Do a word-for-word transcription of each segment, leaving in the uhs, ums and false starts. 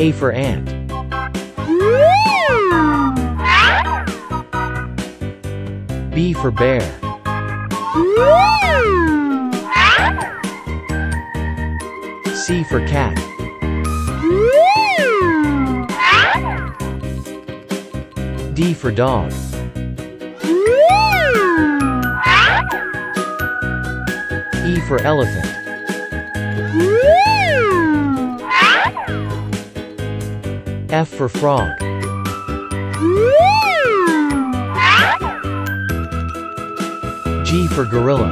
A for ant. B for bear. C for cat. D for dog. E for elephant. F for frog. G for gorilla.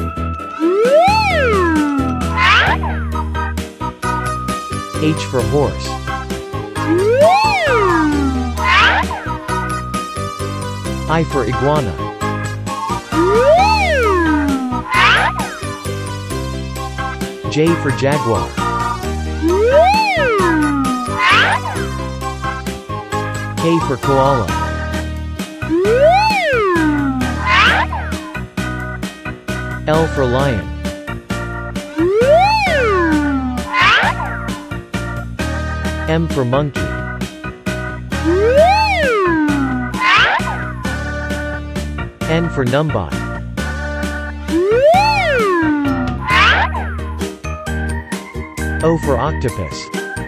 H for horse. I for iguana. J for jaguar. K for koala. L for lion. M for monkey. N for numbot. O for octopus.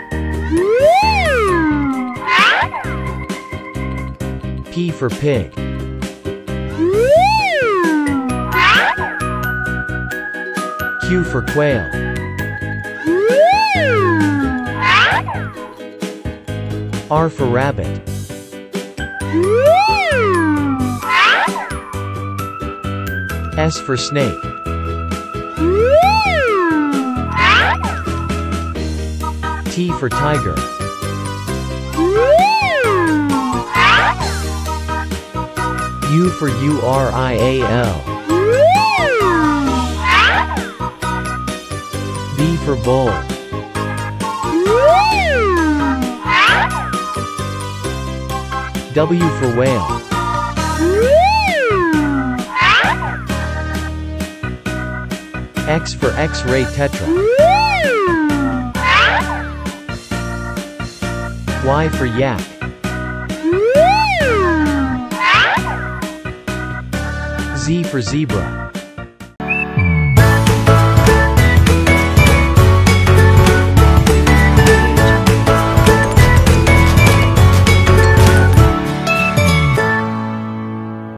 P for pig. Q for quail. R for rabbit. S for snake. T for tiger. U for urial. B for bull. W for whale. X for X-ray tetra. Y for yak. Z for zebra.